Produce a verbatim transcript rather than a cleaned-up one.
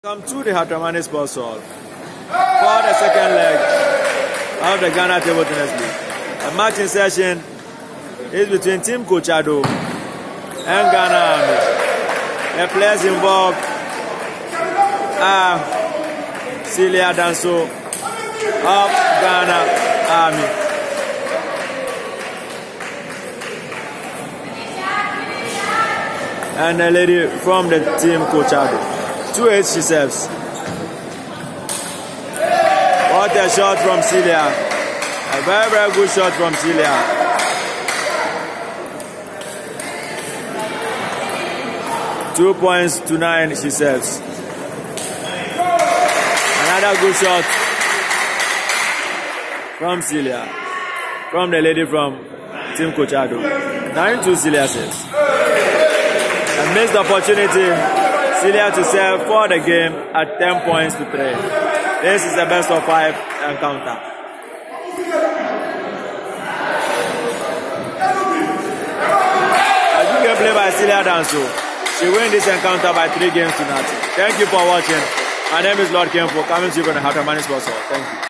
Come to the Hatramani Sports Hall for the second leg of the Ghana Table Tennis League. The match in session is between Team Coach Addo and Ghana Army. The players involved are Celia Danso of Ghana Army. And a lady from the team Coach Addo. two eight she serves. What a shot from Celia. A very, very good shot from Celia. Two points to nine she serves. Another good shot from Celia. From the lady from Team Coach Addo. nine two Celia serves. A missed opportunity. Celia to serve for the game at ten points to three. This is the best of five encounter. A good game play by Celia Danso. She wins this encounter by three games to nothing. Thank you for watching. My name is Lord Kenfo, coming to you from the Hatramani Sports Hall. Thank you.